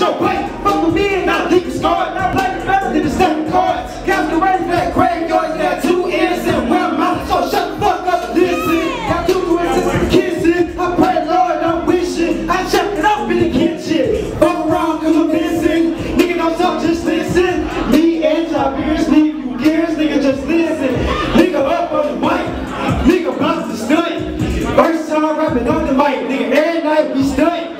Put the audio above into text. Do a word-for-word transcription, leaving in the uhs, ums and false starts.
your plate. Fuck with me and not leak a scar. Not like better than the second cards. Got the ready for that graveyard. Got two innocent one mouth. So shut the fuck up, listen. Got two twins kissing. I pray, Lord, I'm wishing. I check it up in the kitchen. Fuck around, cause I'm missing. Nigga, don't talk, just listen. Me and Tiberius leave you gears. Nigga, just listen. Nigga up on the mic. Nigga bust the stunt. First time rapping on the mic. Nigga, every night we stunt.